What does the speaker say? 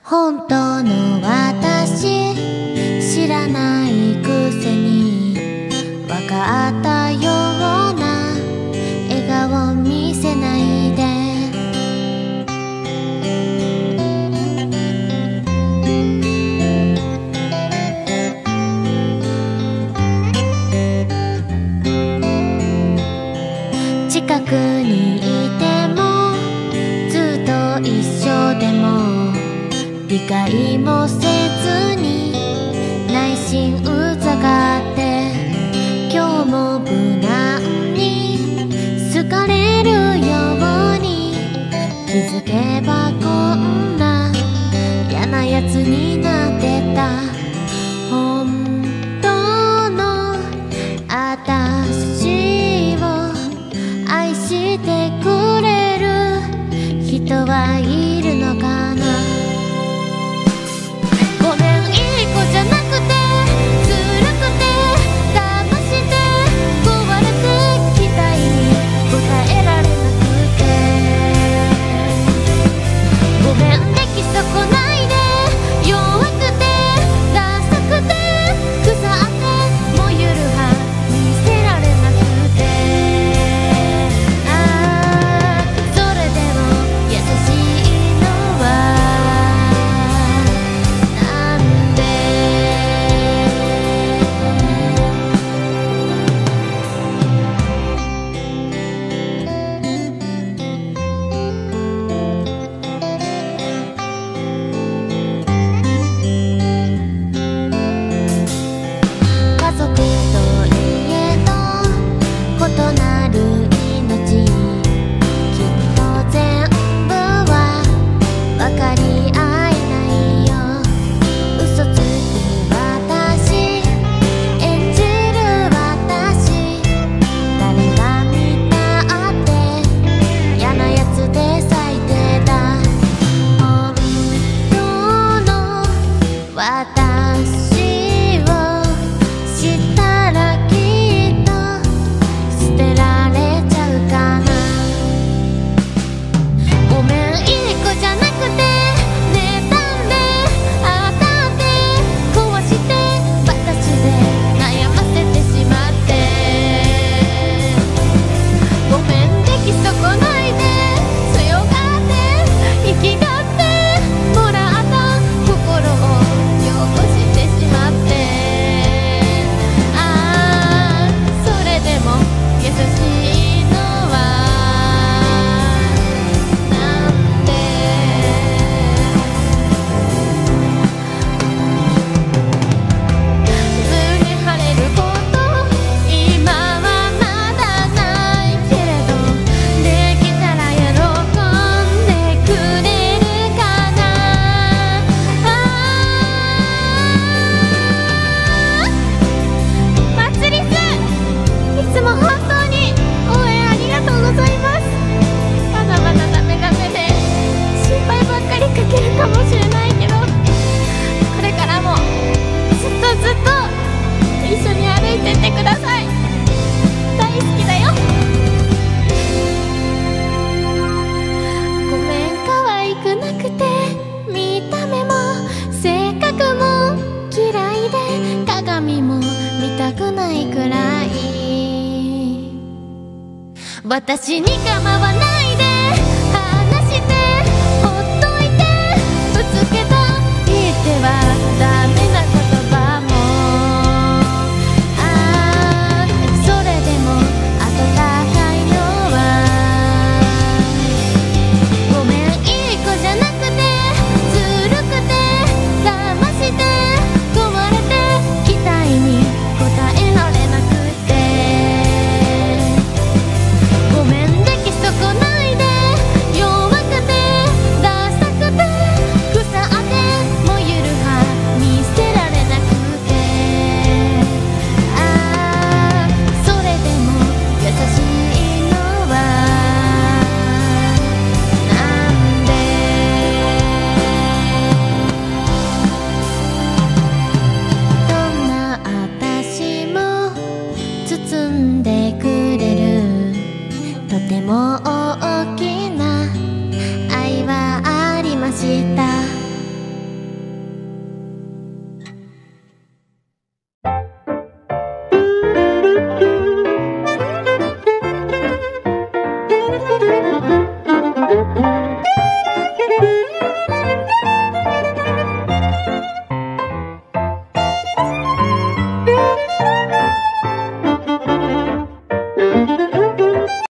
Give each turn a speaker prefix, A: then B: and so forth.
A: 本当の私知らないくせに分かったような笑顔見せないで。近くにいてもずっと一緒でも理解もせずに内心うざがって今日も無難に好かれるように気づけばこんな嫌なやつになってた。本当の私を愛してくれる人はいるのかな。ごめん、いい子じゃなくてずるくて騙して壊れて期待に応えられなくて。ごめん、出来損ないで弱くてダサくて腐って燃ゆる歯見せられなくて。ああ、それでも優しいのはなんで。家族といえど異なる命、きっと全部は分かり合えないよ。嘘つく私演じる私、誰が見たって嫌なやつで最低だ。本当の私を知ったらきっと捨てられちゃうかな。ごめん、いい子じゃなくて妬んで当たって壊して私で悩ませてしまって。ごめん、出来損ないで強がって生きがってもらった心を汚してしまって。ああ、それでも優しいのはなんで。普通に晴れること今はまだないけれど、できたら喜んでくれるかな。まつりさん、いつも本当に応援ありがとうございます。まだまだダメダメで心配ばっかりかけるかもしれないけど、これからもずっとずっと一緒に歩いてってください。大好きだよ。ごめん、可愛くなくて見た目も性格も嫌いで鏡も見たくないくらい。私に構わないで